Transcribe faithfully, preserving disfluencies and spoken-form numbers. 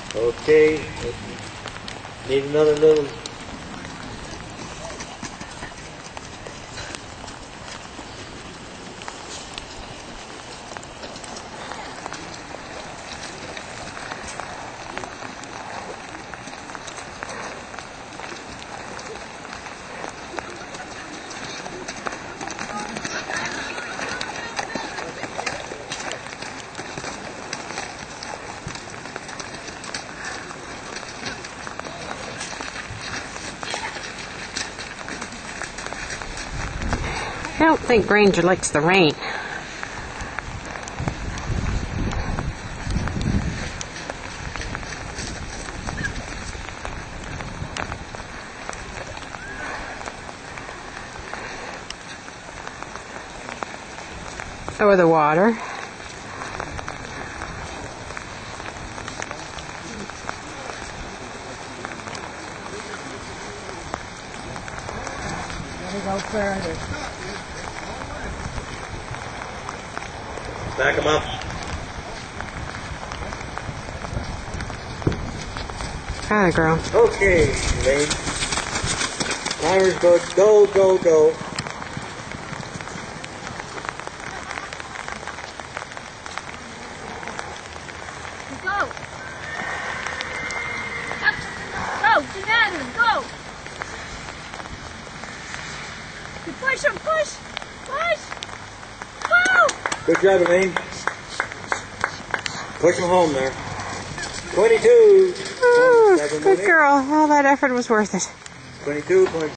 Okay. Need another little. I don't think Granger likes the rain. Or the water. Gotta go further. Back them up. Kind of girl. Okay, Lane. Timer's good. Go, go, go. Go! Go! Get out of him! Go! You push him! Push! Push! Go! Good job, Elaine. Push him home there. twenty-two. Ooh, good girl. All that effort was worth it. twenty-two point